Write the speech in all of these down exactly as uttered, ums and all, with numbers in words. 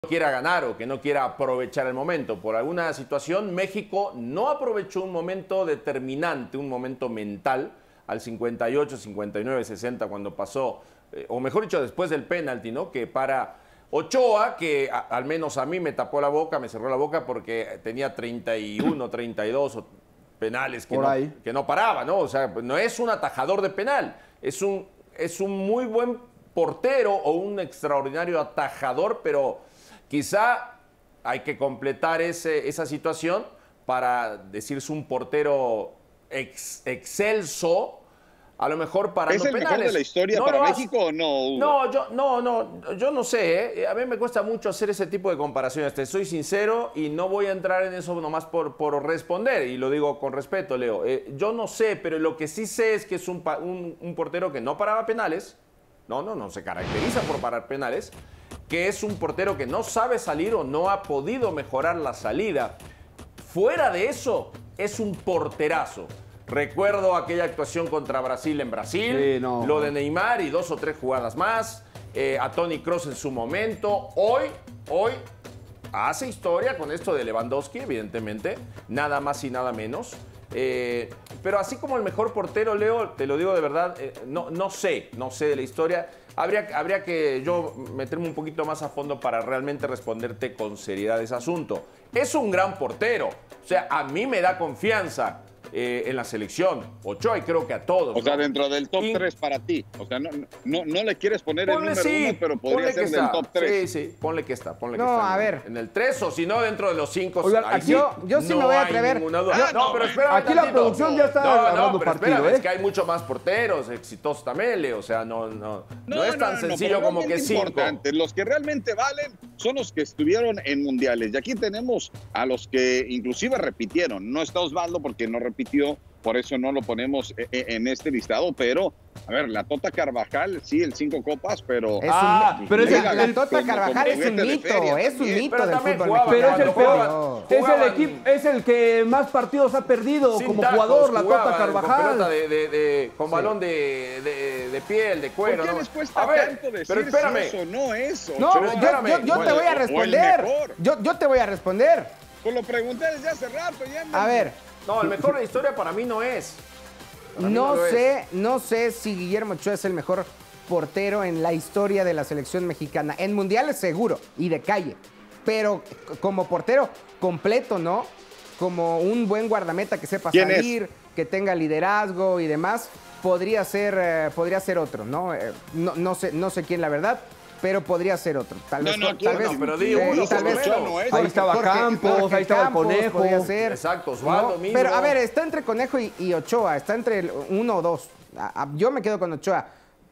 quiera ganar o que no quiera aprovechar el momento. Por alguna situación, México no aprovechó un momento determinante, un momento mental, al cincuenta y ocho, cincuenta y nueve, sesenta, cuando pasó, eh, o mejor dicho, después del penalti, ¿no? Que para Ochoa, que a, al menos a mí me tapó la boca, me cerró la boca porque tenía treinta y uno, treinta y dos penales que, Por no, ahí. que no paraba, ¿no? O sea, no es un atajador de penal, es un, es un muy buen portero o un extraordinario atajador, pero quizá hay que completar ese, esa situación para decirse un portero ex, excelso, a lo mejor para ¿Es no el penales. mejor de la historia ¿No para lo México o no, Hugo? No, yo no, no, yo no sé, ¿eh? A mí me cuesta mucho hacer ese tipo de comparaciones, te soy sincero y no voy a entrar en eso nomás por, por responder, y lo digo con respeto, Leo. Eh, yo no sé, pero lo que sí sé es que es un, un, un portero que no paraba penales, no, no, no se caracteriza por parar penales, que es un portero que no sabe salir o no ha podido mejorar la salida. Fuera de eso, es un porterazo. Recuerdo aquella actuación contra Brasil en Brasil, Sí, no. lo de Neymar y dos o tres jugadas más, eh, a Toni Kroos en su momento. Hoy, hoy hace historia con esto de Lewandowski, evidentemente, nada más y nada menos. Eh, pero así como el mejor portero, Leo, te lo digo de verdad, eh, no, no sé, no sé de la historia. Habría, habría que yo meterme un poquito más a fondo para realmente responderte con seriedad ese asunto. Es un gran portero, o sea, a mí me da confianza eh, en la selección, Ochoa, y creo que a todos. O sea, ¿no? dentro del top Y, tres para ti. O sea, no, no, no le quieres poner el ponle número sí, uno, pero podría ponle ser que del está. top tres. Sí, sí, ponle que está, ponle que No, está. a en, ver. En el tres, o si no, dentro de los cinco. Oigan, ahí aquí- sí, yo- yo sí no me voy a hay atrever. ninguna duda. Ah, no, no, pero espérame aquí la tantito. producción ya está no, agarrando no, pero partido, espérame, ¿eh? es que hay muchos más porteros exitosos también, Leo. O sea, no, no, no, No, es tan no, no, sencillo pero como que realmente cinco. importante. Los que realmente valen son los que estuvieron en mundiales. Y aquí tenemos a los que inclusive repitieron. No está Osvaldo porque no repitió, por eso no lo ponemos en este listado. Pero, a ver, la Tota Carvajal, sí, el cinco copas, pero... Es Ah, un, pero es la, el- la el- Tota como- Carvajal como es un juguete de mito, feria es un también. mito Pero del también fútbol jugaba, Pero es el mexicano. peor. jugaban- Es el jugaban- equipo, es el que más partidos ha perdido Sin como tacos, jugador, la jugaban Tota Con, pelota Carvajal. de, de- de- con Sí. balón de, de- de piel, de cuero. ¿Por qué ¿no? les cuesta A ver, tanto decir pero espérame. si eso no es? No, Ochoa? yo, espérame. yo- yo te Bueno, voy a o el responder. mejor. Yo, yo te voy a responder. Pues lo pregunté desde hace rato. Ya A ver, No, el mejor de la historia para mí no es. Para mí no lo es. sé, no sé si Guillermo Ochoa es el mejor portero en la historia de la selección mexicana. En mundiales seguro y de calle. Pero c- como portero completo, ¿no? Como un buen guardameta que sepa ¿Quién es? salir, que tenga liderazgo y demás, podría ser, eh, podría ser otro, ¿no? Eh, no, no sé, no sé quién la verdad, pero podría ser otro. Tal No, vez, no, tal ¿quién? vez, No, pero di eh, uno, tal por vez lo menos. no es. Ahí estaba Campos, ahí estaba el Campos Conejo. podría ser. Exacto, Osvaldo mismo. Pero a ver, está entre Conejo y, y Ochoa, está entre el uno o dos. A- a- yo me quedo con Ochoa.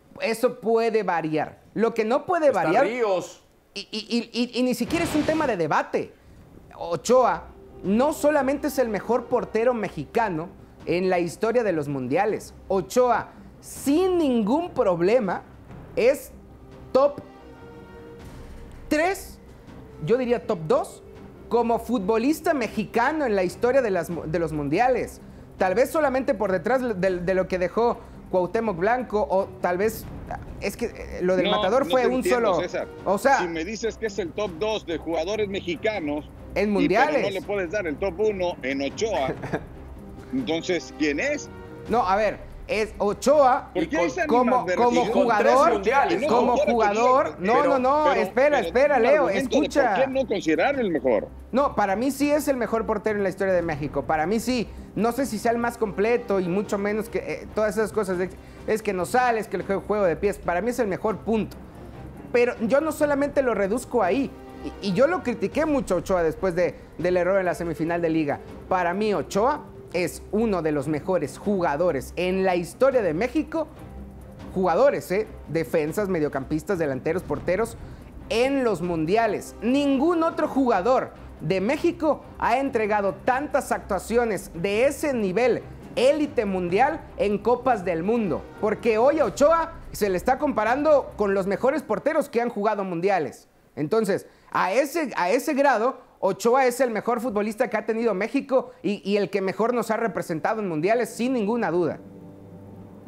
Eso puede variar. Lo que no puede Está variar, Ríos. y, y- y- y- y ni siquiera es un tema de debate. Ochoa no solamente es el mejor portero mexicano en la historia de los mundiales. Ochoa, sin ningún problema, es top tres, yo diría top dos, como futbolista mexicano en la historia de, las, de los mundiales. Tal vez solamente por detrás de, de lo que dejó Cuauhtémoc Blanco, o tal vez, es que eh, lo del No, Matador no fue te un entiendo, solo... César. O sea, Si me dices que es el top dos de jugadores mexicanos, en y mundiales. pero no le puedes dar el top uno en Ochoa, entonces, ¿quién es? No, a ver, es Ochoa ¿Por qué con- esa como, animadversión? como con tres jugador, mundiales, No, como doctora, jugador, pero- no, no, no, pero- espera, pero espera, un Leo, argumento de escucha. ¿Por qué no considerar el mejor? No, para mí sí es el mejor portero en la historia de México. Para mí sí. No sé si sea el más completo y mucho menos que eh, todas esas cosas. De, es que no sale, es que el juego, juego de pies. Para mí es el mejor punto. Pero yo no solamente lo reduzco ahí. Y, y yo lo critiqué mucho a Ochoa después de, del error en la semifinal de Liga. Para mí Ochoa es uno de los mejores jugadores en la historia de México. Jugadores, ¿eh? Defensas, mediocampistas, delanteros, porteros en los mundiales. Ningún otro jugador de México ha entregado tantas actuaciones de ese nivel élite mundial en Copas del Mundo. Porque hoy a Ochoa se le está comparando con los mejores porteros que han jugado mundiales. Entonces, a ese, a ese grado, Ochoa es el mejor futbolista que ha tenido México y, y el que mejor nos ha representado en mundiales, sin ninguna duda.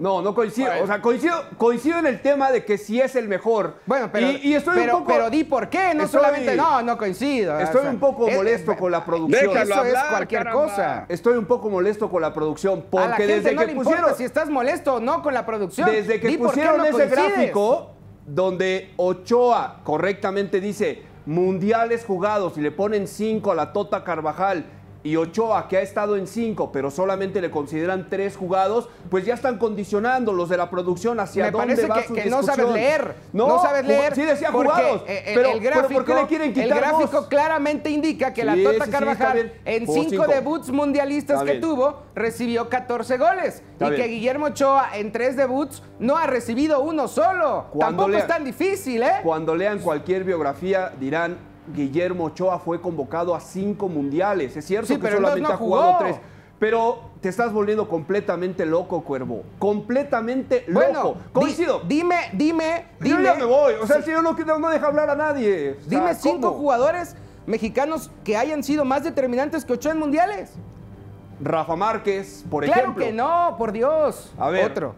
No, no coincido. Bueno. O sea, coincido, coincido en el tema de que sí es el mejor. Bueno, pero, y, y estoy pero, un poco, pero di por qué, no estoy- solamente, no, no coincido. Estoy o sea, un poco es- molesto con la producción. Déjalo Eso es hablar, cualquier caramba. cosa. Estoy un poco molesto con la producción A la porque gente desde no que le pusieron importa si estás molesto o no con la producción. desde que Di por qué pusieron no ese coincides. gráfico donde Ochoa correctamente dice mundiales jugados y le ponen cinco a la Tota Carvajal y Ochoa, que ha estado en cinco, pero solamente le consideran tres jugados, pues ya están condicionando los de la producción hacia Me dónde parece va que, su que no discusión. sabes leer. No, sabes leer. Sí decía porque, jugados, eh, el, pero, el pero gráfico, ¿por qué le quieren quitar el gráfico dos? claramente indica que Sí, la Tota sí, sí, está Carvajal bien. en Jugó cinco cinco. debuts mundialistas Está que bien. tuvo, recibió catorce goles. Está y bien. que Guillermo Ochoa en tres debuts no ha recibido uno solo. Cuando Tampoco lea- es tan difícil, ¿eh? Cuando lean cualquier biografía dirán Guillermo Ochoa fue convocado a cinco mundiales. Es cierto Sí, que pero solamente entonces ha no jugado jugó. tres. Pero te estás volviendo completamente loco, Cuervo. Completamente Bueno, loco. di- Coincido. dime, dime, Yo dime. ya me voy. O sea, el señor no, no, no deja hablar a nadie. O sea, Dime cinco ¿cómo? jugadores mexicanos que hayan sido más determinantes que Ochoa en mundiales. Rafa Márquez, por Claro ejemplo. que no, por Dios. A ver. Otro.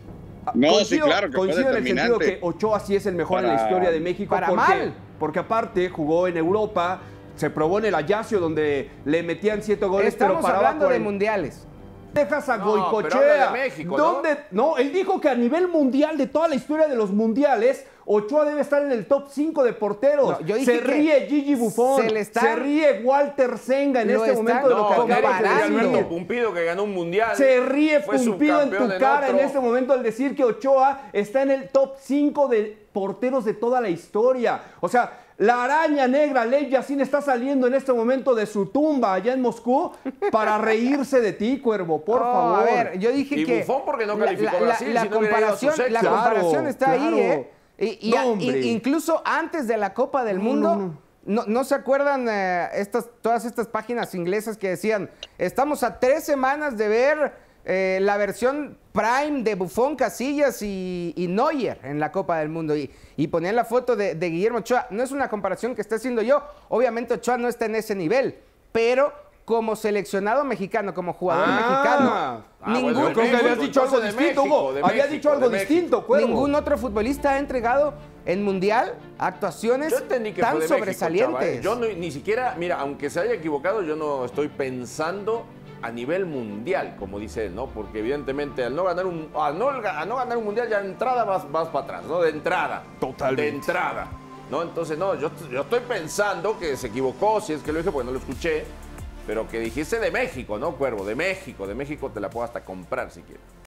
No, Coincido- sí, claro que fue coincido en el sentido determinante. que Ochoa sí es el mejor en la Para- historia de México. para porque, mal. Porque aparte jugó en Europa, se probó en el Ajaxio donde le metían siete goles, Estamos pero paraba hablando de cuarenta. mundiales. Dejas a No, pero Goicochea. habla de México, ¿no? ¿Dónde? ¿no? Él dijo que a nivel mundial, de toda la historia de los mundiales, Ochoa debe estar en el top cinco de porteros. No, yo dije se que ríe Gigi Buffon. se le están- se ríe Walter Senga en Lo este están momento de lo que No, acabas de nadie ríe decir. Alberto Pumpido que ganó un mundial. Se ríe Fue Pumpido en tu subcampeón cara en otro. este momento al decir que Ochoa está en el top cinco de porteros de toda la historia. O sea, la araña negra Lev Yassin está saliendo en este momento de su tumba allá en Moscú para reírse de ti, Cuervo, por Oh, favor. A ver, yo dije Y que. Buffon porque no la- calificó la, a Brasil, la si no hubiera ido a sus comparación, la exes. comparación Claro, está claro. ahí, ¿eh? Y, y- No, y- hombre. incluso antes de la Copa del No, Mundo. no, no. No, ¿no se acuerdan eh, estas, todas estas páginas inglesas que decían, estamos a tres semanas de ver eh, la versión Prime de Buffon, Casillas y, y Neuer en la Copa del Mundo? Y, y ponían la foto de, de Guillermo Ochoa. No es una comparación que esté haciendo yo. Obviamente Ochoa no está en ese nivel, pero como seleccionado mexicano, como jugador Ah. mexicano, Ah, ningún, bueno, Yo creo que México, habías dicho algo entonces de distinto, México, Hugo. de Habías México, dicho algo de México. distinto, Cuervo. ningún otro futbolista ha entregado en Mundial actuaciones Yo entendí que tan fue de México, sobresalientes. chava, ¿eh? Yo no- ni siquiera, mira, aunque se haya equivocado, yo no estoy pensando a nivel mundial, como dice él, ¿no? Porque evidentemente al no ganar un, al no, a no ganar un mundial ya de entrada vas, vas para atrás, ¿no? De entrada. Totalmente. De entrada. ¿No? Entonces, no, yo, yo estoy pensando que se equivocó, si es que lo dije, porque no lo escuché, pero que dijiste de México, ¿no, Cuervo? De México, de México te la puedo hasta comprar si quieres.